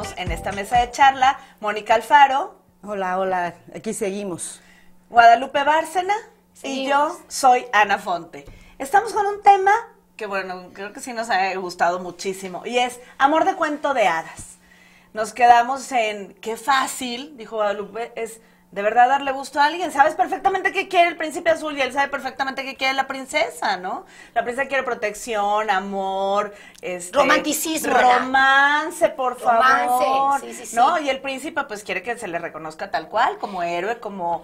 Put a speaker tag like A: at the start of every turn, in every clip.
A: estamos en esta mesa de charla Mónica Alfaro.
B: Hola, hola, aquí seguimos.
A: Guadalupe Bárcena.
C: Sí.
A: Y yo soy Ana Fonte. Estamos con un tema que, bueno, creo que sí nos ha gustado muchísimo, y es amor de cuento de hadas. Nos quedamos en qué fácil, dijo Guadalupe, es de verdad darle gusto a alguien. Sabes perfectamente qué quiere el príncipe azul y él sabe perfectamente qué quiere la princesa, ¿no? La princesa quiere protección, amor,
C: romanticismo,
A: romance, por favor,
C: sí, sí, sí.
A: ¿no? Y el príncipe pues quiere que se le reconozca tal cual, como héroe, como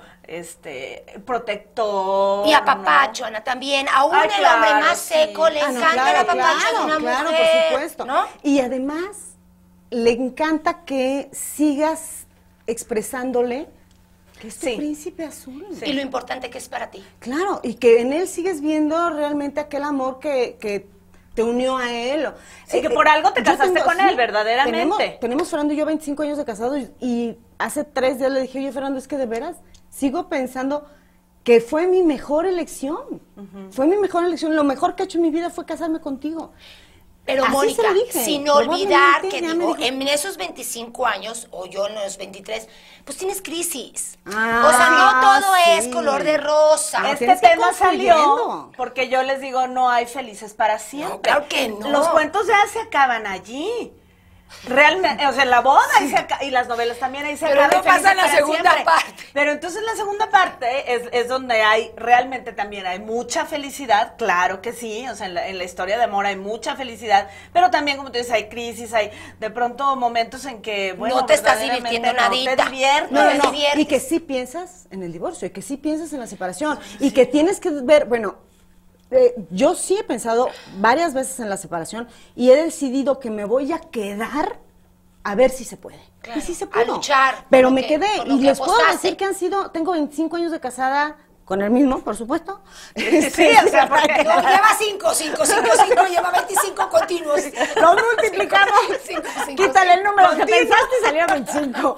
A: protector.
C: Y apapacho, ¿no? Ana, también. Aún
A: Ay,
C: el
A: claro,
C: hombre más
A: sí.
C: seco le encanta el apapacho de una
B: claro,
C: mujer,
B: por supuesto.
C: ¿no?
B: Y además, le encanta que sigas expresándole que es tu
A: Sí.
B: príncipe azul.
A: Sí.
C: Y lo importante que es para ti.
B: Claro, y que en él sigues viendo realmente aquel amor que te unió a él.
A: Sí, que por algo te
B: yo
A: casaste con él, verdaderamente.
B: Tenemos Fernando y yo 25 años de casados y hace 3 días le dije, oye, Fernando, es que de veras sigo pensando que fue mi mejor elección. Fue mi mejor elección. Lo mejor que he hecho en mi vida fue casarme contigo.
C: Pero
B: Así
C: Mónica,
B: se lo dije.
C: sin olvidar que
B: Probablemente ya me
C: digo,
B: dijo.
C: en esos 25 años, o yo en los 23, pues tienes crisis.
B: Ah,
C: O sea, no todo es
B: sí.
C: color de rosa.
B: Ah,
A: Este
B: tienes que
A: tema salió
B: construyendo.
A: porque yo les digo, no hay felices para siempre.
C: No, claro que no.
A: Los cuentos ya se acaban allí. Realmente, o sea, la boda ahí se acaba, y las novelas también ahí se
C: Pero
A: acaban.
C: no pasa en la
A: felices para
C: segunda
A: siempre.
C: parte.
A: Pero entonces la segunda parte es donde hay, realmente también hay mucha felicidad, claro que sí, o sea, en la historia de amor hay mucha felicidad, pero también, como tú dices, hay crisis, hay de pronto momentos en que, bueno,
C: No te estás
A: verdaderamente
C: divirtiendo
A: no
C: nadita.
A: te diviertes.
C: No,
B: No, no,
C: diviertes.
B: y que sí piensas en el divorcio, y que sí piensas en la separación, y que tienes que ver, bueno, yo sí he pensado varias veces en la separación, y he decidido que me voy a quedar a ver si se puede.
C: Claro,
B: Y sí se
C: a
B: pudo.
C: luchar
B: Pero
C: con
B: me
C: lo que-
B: quedé,
C: con lo
B: y
C: que
B: les puedo
C: apostaste.
B: decir que han sido, tengo 25 años de casada con el mismo, por supuesto.
A: Sí, o sea, porque-
C: No, lleva 5, lleva 25 continuos.
B: Lo multiplicamos.
C: 5,
B: Quítale el número que pensaste y salieron 25.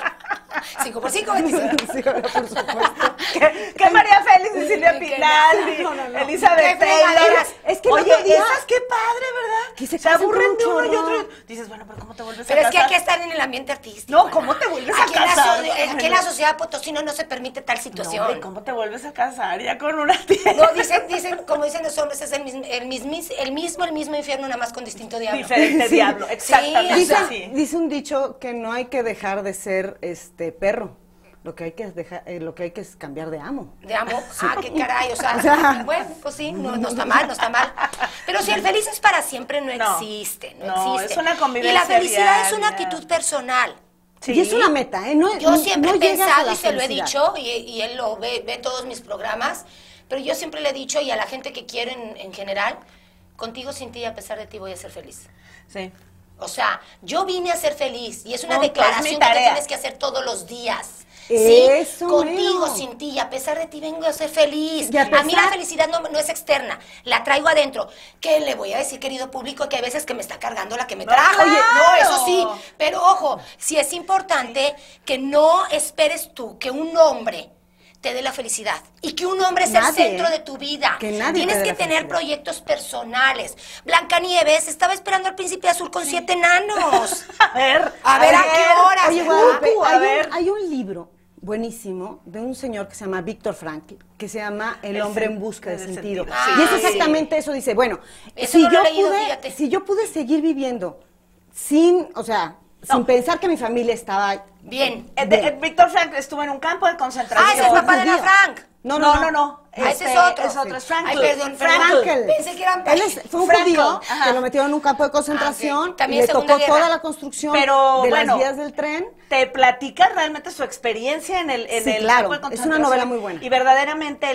C: 5 por 5, 25.
B: Sí, por supuesto.
A: que María Félix y Silvia
C: Que
A: Pinal,
B: no.
A: Elizabeth
C: Qué
A: Taylor.
C: fregaderas.
B: Es que el
A: oye,
B: otro día-
A: esas qué padre, ¿verdad?
B: Que se
A: se
B: casan
A: aburren
B: con
A: de
B: un
A: uno y
B: chorro.
A: otro. Dices, bueno, pero ¿cómo te vuelves
C: Pero
A: a
C: es que
A: casar?
C: hay que estar en el ambiente artístico.
A: No,
C: Ana.
A: ¿cómo te vuelves a
C: Aquí en la
A: casar?
C: aquí en la sociedad potosina no se permite tal
A: No,
C: situación.
A: hombre, ¿cómo te vuelves a casar ya con una tía?
C: No, dicen, como dicen los hombres, es el mismo infierno, nada más con distinto diablo.
A: Diferente diablo, exactamente.
C: Sí,
A: Sí.
B: Dice un dicho que no hay que dejar de ser perro. Lo que hay que es cambiar de amo.
C: De amo. Ah, qué caray, o sea,
B: O sea,
C: bueno, pues sí, no está mal, no está mal. Pero si el feliz es para siempre, no
A: No,
C: existe, no
A: no,
C: existe.
A: es una convivencia
C: Y la felicidad es una
A: diaria.
C: actitud personal.
A: Sí.
B: Y es una meta, ¿eh? No,
C: Yo
B: no-
C: siempre
B: no
C: he
B: llegas a
C: pensado
B: la
C: y se lo he
B: felicidad.
C: dicho, y él lo ve todos mis programas, pero yo siempre le he dicho, y a la gente que quiero en general, contigo, sin ti, a pesar de ti, voy a ser feliz.
A: Sí.
C: O sea, yo vine a ser feliz, y es una
A: Punto, es mi
C: declaración que te
A: tarea.
C: tienes que hacer todos los días.
B: Eso
C: Contigo,
B: mero.
C: sin ti, y a pesar de ti vengo a ser feliz.
B: Y a
C: A mí la
B: pesar-
C: felicidad no es externa, la traigo adentro. ¿Qué le voy a decir, querido público? Que hay veces que me está cargando la que me
A: No,
C: trajo.
A: claro.
C: No, eso sí, pero ojo, sí es importante que no esperes tú que un hombre te dé la felicidad y que un hombre sea el
B: Nadie,
C: centro de tu vida.
B: que nadie
C: Tienes
B: te dé
C: que
B: la
C: tener
B: felicidad.
C: proyectos personales. Blancanieves estaba esperando al príncipe azul con 7 enanos.
A: A ver,
C: A ver, ¿a qué horas?
B: Oye,
C: ¿verdad?
B: Guadalupe,
A: A ver.
B: hay un libro buenísimo de un señor que se llama Víctor Frankl, que se llama El
A: El
B: hombre
A: sen-
B: en busca de
A: del
B: sentido.
A: sentido.
B: Y es
C: Ah,
B: exactamente eso, dice, bueno,
C: Eso no lo he leído, fíjate.
B: si yo pude seguir viviendo sin, o sea, sin pensar que mi familia estaba...
C: Bien.
A: Víctor Frank estuvo en un campo de concentración.
C: Ah, ese es el papá de Ana
B: judío.
C: Frank.
A: No.
C: Ah, ese es otro.
A: Es otro, es
C: Sí.
A: Frankl.
C: Ay, perdón,
A: Frankl.
C: Pensé que eran...
B: Él fue un
A: Frankl,
B: judío
A: ajá.
B: que lo metieron en un campo de concentración,
C: Ah, ok. También
B: le
C: Segunda
B: tocó
C: Guerra.
B: toda la construcción
A: Pero,
B: de
A: bueno,
B: las vías del tren.
A: Te platica realmente su experiencia en el
B: Sí,
A: campo
B: claro,
A: de
B: es una
A: concentración.
B: novela muy buena.
A: Y verdaderamente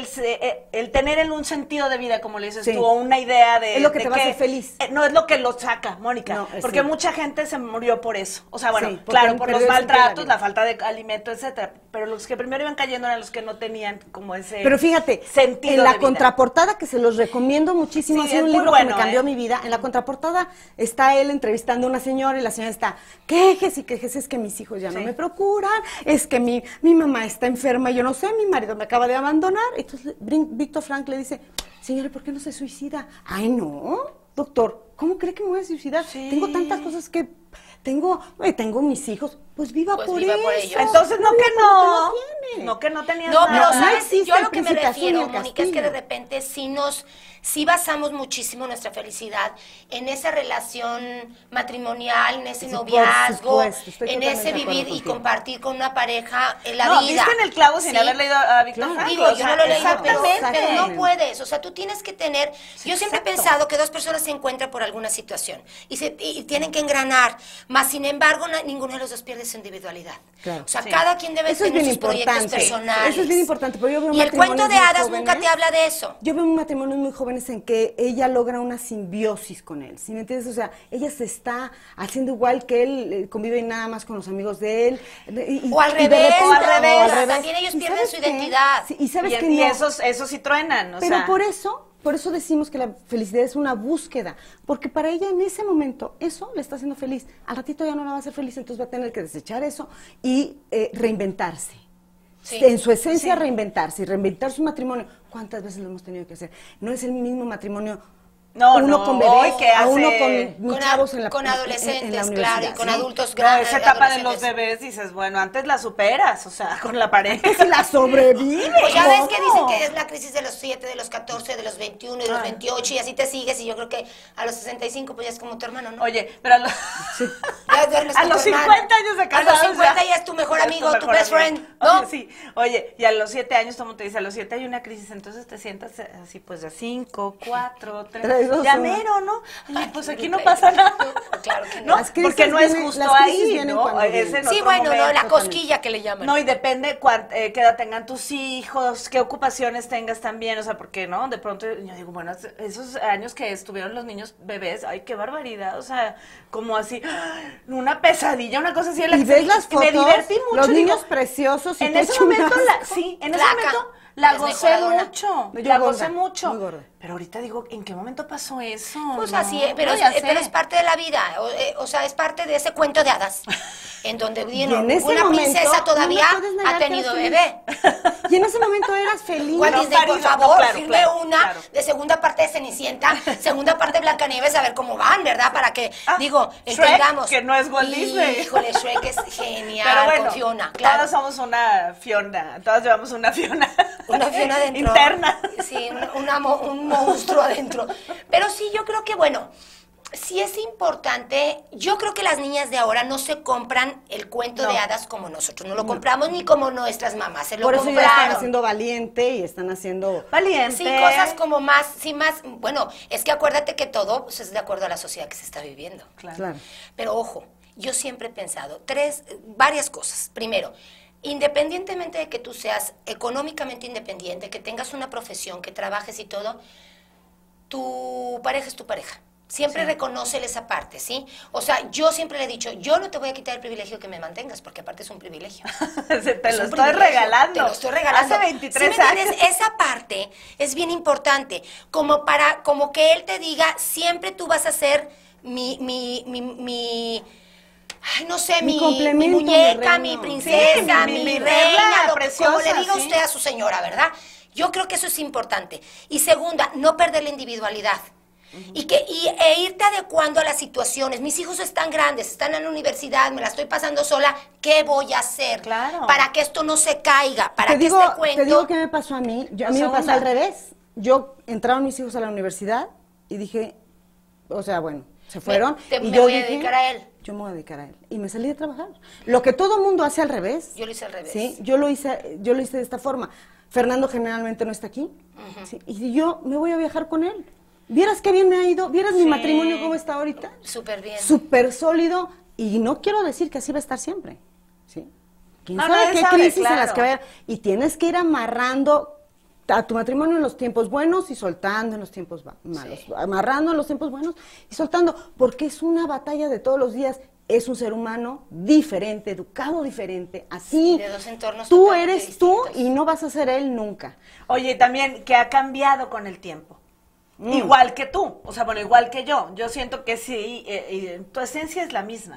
A: el tener un sentido de vida, como le dices
B: Sí.
A: tú, o una idea de...
B: Es lo que
A: de
B: te va a hacer feliz.
A: No es lo que lo saca, Mónica.
B: No,
A: porque
B: sí.
A: mucha gente se murió por eso. O sea, bueno,
B: Sí, porque
A: claro, por los
B: perdió el sentido de la
A: maltratos,
B: vida.
A: la falta de alimento, etcétera. Pero los que primero iban cayendo eran los que no tenían como ese
B: Pero fíjate,
A: sentido
B: en la
A: de vida.
B: contraportada, que se los recomiendo muchísimo,
A: Sí,
B: ha sido
A: es
B: un
A: muy
B: libro
A: bueno,
B: que me cambió
A: ¿eh?
B: mi vida. En la contraportada está él entrevistando a una señora y la señora está, quejes y quejes, es que mis hijos ya no
A: Sí.
B: me procuran, es que mi mamá está enferma, yo no sé, mi marido me acaba de abandonar. Entonces Víctor Frank le dice, señora, ¿por qué no se suicida? Ay, no, doctor, ¿cómo cree que me voy a suicidar?
A: Sí.
B: Tengo tantas cosas que tengo mis hijos, pues viva
C: Pues
B: por
C: viva
B: eso.
C: por ellos.
A: Entonces, no
B: Viva
A: que
B: por lo
A: no.
B: tiene.
A: No que no tenías
C: No, pero
A: nada.
B: No
C: ¿sabes?
B: existe
C: Yo a
B: el
C: lo que me
B: príncipe azul
C: refiero,
B: ni el
C: Mónica, es que de
B: castillo.
C: repente sí basamos muchísimo nuestra felicidad en esa relación matrimonial, en ese
B: Sí, por
C: noviazgo,
B: supuesto, estoy
C: en
B: totalmente
C: ese
B: de acuerdo
C: vivir y
B: contigo.
C: compartir con una pareja en la
A: No,
C: vida.
A: viste en el clavo sin
C: ¿sí?
A: haber leído a Víctor
B: Claro.
A: Frank.
C: Digo,
A: o
C: yo
A: sea,
C: no lo he leído,
A: exactamente.
C: pero no
B: Exactamente.
C: puedes. O sea, tú tienes que tener... Yo siempre he
A: exacto.
C: pensado que dos personas se encuentran por alguna situación y tienen que engranar, más sin embargo, ninguno de los dos pierde su individualidad.
B: Claro.
C: O sea,
A: Sí.
C: cada quien debe
B: Eso es
C: tener
B: bien
C: sus proyectos
B: importante.
C: personales.
B: Eso es bien importante, pero yo veo
C: Y el cuento
B: matrimonios
C: de
B: muy
C: hadas nunca te
B: jóvenes.
C: habla de eso.
B: Yo veo un matrimonio muy jóvenes en que ella logra una simbiosis con él, ¿sí me entiendes? O sea, ella se está haciendo igual que él, convive nada más con los amigos de él.
C: O al
B: y de
C: revés,
B: repente-
A: o al revés.
C: También ellos
B: ¿Y
C: pierden
B: sabes
C: su
B: qué?
C: identidad.
B: Sí, y sabes
A: Y,
B: que
A: y
B: no.
A: esos sí truenan, o
B: Pero
A: sea.
B: por eso decimos que la felicidad es una búsqueda, porque para ella en ese momento eso le está haciendo feliz. Al ratito ya no la va a hacer feliz, entonces va a tener que desechar eso y reinventarse.
C: Sí.
B: En su esencia reinventarse y reinventar su matrimonio. ¿Cuántas veces lo hemos tenido que hacer? No es el mismo matrimonio
A: No,
B: uno
A: no,
B: con
A: hoy
B: bebés,
A: que
B: a uno
A: hace-
B: con chavos en la
C: con
B: en
C: adolescentes,
B: la
C: claro, y
B: universidad,
C: con
B: ¿sí?
C: adultos
A: No,
C: grandes.
A: esa etapa de los
C: adolescentes.
A: bebés, dices, bueno, antes la superas, o sea, con la pareja.
B: Que si la sobrevive.
C: Pues ya ves que
B: ¿cómo?
C: dicen que es la crisis de los 7, de los 14, de los 21 y de los 28 y así te sigues y yo creo que a los 65 pues ya es como tu hermano, ¿no?
A: Oye, pero
C: Ya duermes
A: a
C: con
A: los
C: tu hermano.
A: 50 años de
C: A
A: casados.
C: los 50 ya es tu mejor amigo, tu best friend, ¿no?
A: Oye, sí. Oye, y a los 7 años, como te dice, a los 7 hay una crisis, entonces te sientas así, pues de 5, 4, 3,
B: 3, 2,
A: ya
B: 1.
A: mero, ¿no? Y pues aquí no
C: Ay,
A: pasa nada.
C: claro que no.
A: No,
B: Las crisis
A: porque no es
B: vienen-
A: justo
B: las crisis
A: ahí,
B: vienen
A: ¿no?
B: cuando
A: Es
B: vienen.
A: en
C: Sí,
A: otro
C: bueno, no,
A: momento
C: la
B: también.
C: cosquilla que le llaman.
A: No, y depende qué edad tengan tus hijos, qué ocupaciones tengas también, o sea, porque, ¿no? De pronto yo digo, bueno, esos años que estuvieron los niños bebés, ay, qué barbaridad, o sea, como así, una pesadilla, una cosa así.
B: Y ves las
A: y me
B: fotos,
A: divertí mucho.
B: los
A: digo,
B: niños preciosos y
A: en
B: te
A: ese
B: echo un
A: momento,
B: asco.
A: sí, en ese
C: Flaca,
A: momento la gocé
C: desmejoradona.
A: mucho,
B: Yo
A: la
B: gorda,
A: gocé mucho.
B: muy gorda.
A: Pero ahorita digo, ¿en qué momento pasó eso?
C: Pues
A: No,
C: así es, pero,
A: no, ya sé.
C: pero es parte de la vida, o sea, es parte de ese cuento de hadas, en donde
B: Y en ese
C: una
B: momento,
C: princesa todavía
B: no me puedes negar
C: ha
B: que
C: tenido
B: eres
C: bebé.
B: Y en ese momento eras feliz.
C: Walt
A: No,
C: Disney, por
A: parido, no,
C: favor,
A: claro,
C: firme
A: claro,
C: una
A: claro.
C: de segunda parte de Cenicienta, segunda parte de Blancanieves, a ver cómo van, ¿verdad? Para que, digo,
A: Shrek,
C: entendamos.
A: que no es Walt Disney.
C: Híjole, Shrek es genial,
A: Pero bueno,
C: con Fiona, claro.
A: todas somos una Fiona, todas llevamos una Fiona.
C: Una Fiona adentro.
A: Interna.
C: Sí, un monstruo adentro. Pero sí, yo creo que, bueno, sí es importante. Yo creo que las niñas de ahora no se compran el cuento de hadas como nosotros. No lo compramos ni como nuestras mamás. Se lo
B: Por eso ya
C: compraron.
B: están haciendo valiente y están haciendo...
A: Valiente.
C: Sí, cosas como más, sí, más. Bueno, es que acuérdate que todo pues, es de acuerdo a la sociedad que se está viviendo.
B: Claro.
C: Pero ojo, yo siempre he pensado varias cosas. Primero, independientemente de que tú seas económicamente independiente, que tengas una profesión, que trabajes y todo, tu pareja es tu pareja. Siempre reconócele esa parte, ¿sí? O sea, yo siempre le he dicho, yo no te voy a quitar el privilegio que me mantengas, porque aparte es un privilegio.
A: Te
C: Es
A: lo
C: un
A: estoy
C: privilegio,
A: regalando.
C: Te lo estoy regalando.
A: Hace 23
C: ¿Sí me
A: años.
C: entiendes? Esa parte es bien importante, como que él te diga, siempre tú vas a ser ay, no sé,
B: Mi
C: mi
B: complemento, mi
C: muñeca,
B: reina.
C: mi princesa,
A: Sí, mi
C: mi
A: regla
C: reina, como
A: preciosa,
C: le diga
A: sí.
C: usted a su señora, ¿verdad? Yo creo que eso es importante. Y segunda, no perder la individualidad. E irte adecuando a las situaciones. Mis hijos están grandes, están en la universidad, me la estoy pasando sola. ¿Qué voy a hacer?
A: Claro.
C: Para que esto no se caiga, para
B: te
C: que
B: digo,
C: este cuento...
B: Te digo qué me pasó a mí. A
A: O
B: mí
A: sea,
B: me pasó
A: una-
B: al revés. Yo entraron mis hijos a la universidad y dije, o sea, bueno, se fueron. y
C: me
B: yo
C: voy a
B: dije,
C: dedicar a él.
B: Yo me voy a dedicar a él. Y me salí de trabajar. Lo que todo mundo hace al revés.
C: Yo lo hice al revés.
B: Sí, yo lo hice de esta forma. Fernando generalmente no está aquí. ¿Sí? Y yo me voy a viajar con él. ¿Vieras qué bien me ha ido? ¿Vieras mi
A: Sí.
B: matrimonio cómo está ahorita?
C: Súper bien.
B: Súper sólido. Y no quiero decir que así va a estar siempre. ¿Sí? ¿Quién
A: No,
B: sabe
A: nadie
B: qué
A: sabe,
B: crisis en
A: claro.
B: las que vaya? Y tienes que ir amarrando a tu matrimonio en los tiempos buenos y soltando en los tiempos malos.
C: Sí.
B: Amarrando en los tiempos buenos y soltando. Porque es una batalla de todos los días. Es un ser humano diferente, educado diferente, así.
C: De dos entornos
B: tú
C: totalmente
B: eres tú
C: distintos.
B: y no vas a ser él nunca.
A: Oye, y también que ha cambiado con el tiempo. Igual que tú, o sea, bueno, igual que yo. Yo siento que sí, tu esencia es la misma,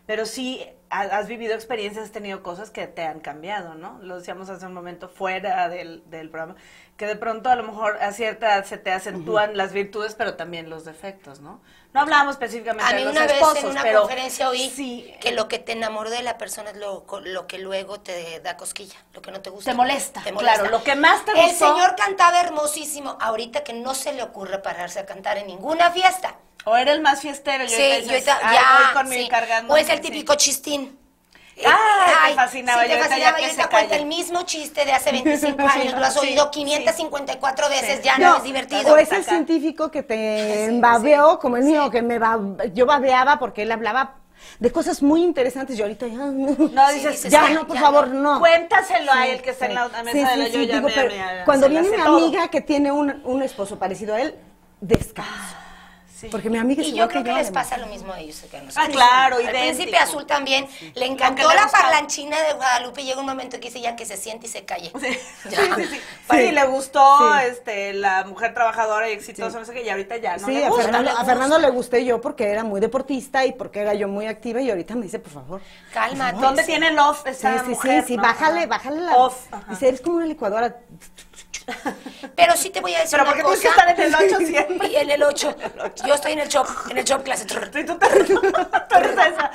A: pero sí has vivido experiencias, has tenido cosas que te han cambiado, ¿no? Lo decíamos hace un momento fuera del programa, que de pronto a lo mejor a cierta edad se te acentúan las virtudes, pero también los defectos, ¿no? No hablábamos específicamente de los esposos,
C: vez en una
A: pero
C: conferencia oí
A: sí,
C: que lo que te enamoró de la persona es lo que luego te da cosquilla, lo que no te gusta.
A: te molesta, claro, lo que más te
C: El
A: gustó.
C: señor cantaba hermosísimo, ahorita que no se le ocurre pararse a cantar en ninguna fiesta.
A: O era el más fiestero, y
C: Sí,
A: ahorita
C: yo
A: dices,
C: ahorita,
A: "Ay,
C: ya,
A: voy con mi
C: sí.
A: cargando".
C: O es el
A: Sí.
C: típico chistín.
A: Te fascinaba,
C: sí,
A: y
C: te
A: ahorita
C: fascinaba,
A: ya
C: y
A: que
C: ahorita
A: se
C: cuenta
A: calle.
C: el mismo chiste de hace 25 años, lo has
A: Sí,
C: oído
A: sí.
C: 554 veces,
A: Sí.
C: ya no es divertido.
B: O es el científico que te babeó, como el mío, que yo babeaba porque él hablaba de cosas muy interesantes y ahorita ya
A: No, dices,
C: dices,
B: ya
C: "Ay,
B: no, por
C: ya
B: favor,
C: no".
B: no.
A: Cuéntaselo a él que está en la mesa
B: Sí,
A: de
B: sí,
A: la
B: sí,
A: yo ya
B: digo,
A: me-
B: pero
A: me-
B: cuando
A: se
B: viene
A: le
B: mi
A: hace todo.
B: amiga que tiene un esposo parecido a él, descanso.
A: Sí.
B: Porque mi amiga es
C: Y yo
B: igual
C: creo que les
B: además.
C: pasa lo mismo a ellos. Que a nosotros.
A: Ah, claro,
C: Al
A: idéntico.
C: Príncipe Azul también le encantó
A: Lo que le
C: la
A: gustaba.
C: parlanchina de Guadalupe y llega un momento que dice ya que se siente y se calle.
A: Sí,
C: Ya.
A: sí, sí. Sí, le gustó
B: Sí.
A: la mujer trabajadora y exitosa, no sé qué, y ahorita ya no
B: Sí,
A: le
B: a
A: gusta.
B: Fernando le gusté yo porque era muy deportista y porque era yo muy activa y ahorita me dice, por favor.
C: Cálmate.
A: ¿Dónde tiene el off
B: Sí,
A: esa
B: sí,
A: mujer?
B: sí,
A: no?
B: bájale la...
A: Off. Ajá.
B: Dice, eres como una licuadora.
C: Pero sí te voy a decir
A: Pero
C: una
A: porque
C: cosa.
A: tienes que estar en el 8 siempre.
C: Y en el 8. Yo estoy en el shop clase.
A: Sí, tú eres esa.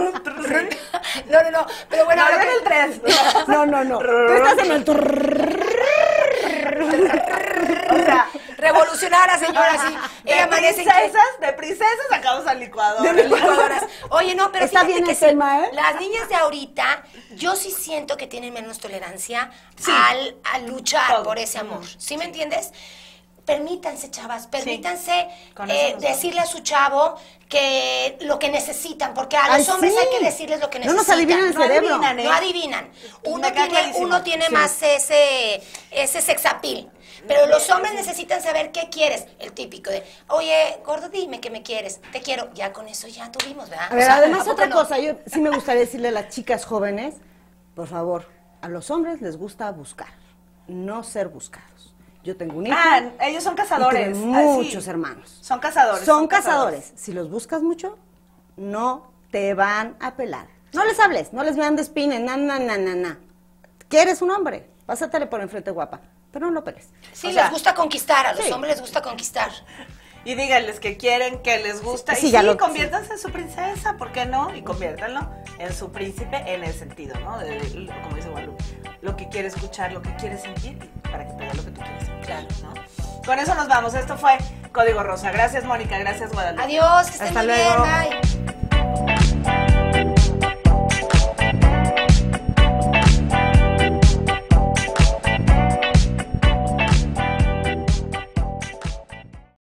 C: No. Pero bueno,
A: No,
C: ahora
A: yo en el 3.
B: No. Tú estás en el...
A: O sea,
C: revolucionar a señora así. Ella amanece en
A: de princesas sacamos al licuador.
C: de licuadoras. Oye, no, pero
B: Está
C: fíjate
B: bien
C: que
B: el
C: sí,
B: tema, ¿eh?
C: las niñas de ahorita, yo sí siento que tienen menos tolerancia
A: Sí.
C: al luchar
A: Todo.
C: por ese amor. ¿Sí me entiendes? Permítanse, chavas, permítanse
A: Con eso nos
C: decirle a su chavo que lo que necesitan, porque a los
B: Ay,
C: hombres
B: sí.
C: hay que decirles lo que
B: No
C: necesitan.
B: nos adivinan el
A: No
B: cerebro.
A: adivinan, ¿eh?
C: No adivinan.
A: Me queda clarísimo.
C: Uno tiene
B: Sí.
C: más ese sexapil. Pero los hombres necesitan saber qué quieres. El típico de, oye, gordo, dime que me quieres. Te quiero. Ya con eso ya tuvimos, ¿verdad?
B: A ver,
C: O sea,
B: además
C: ¿a poco
B: otra
C: no?
B: cosa, yo sí me gustaría decirle a las chicas jóvenes, por favor, a los hombres les gusta buscar, no ser buscados. Yo tengo un hijo.
A: Ellos son
B: y
A: cazadores.
B: tuve
A: Ah, sí.
B: muchos hermanos.
A: Son cazadores.
B: Son cazadores. Si los buscas mucho, no te van a pelar. No les hables, no les vean de espines, na. ¿Quieres un hombre? Pásatele por enfrente guapa, pero no lo peles.
C: Sí,
A: O sea,
C: les gusta conquistar. A los
B: sí.
C: hombres les gusta conquistar.
A: Y díganles que quieren, que les gusta.
B: Sí,
A: y
B: ya
A: sí,
B: lo-
A: conviértanse en su princesa, ¿por qué no? Y conviértanlo en su príncipe en el sentido, ¿no? Como dice Guadalupe, lo que quiere escuchar, lo que quiere sentir, y para que te dé lo que tú quieres sentir,
C: Claro.
A: ¿no? Con eso nos vamos. Esto fue Código Rosa. Gracias, Mónica. Gracias, Guadalupe.
C: Adiós, que estén
B: Hasta
C: muy bien.
B: luego.
C: Bye.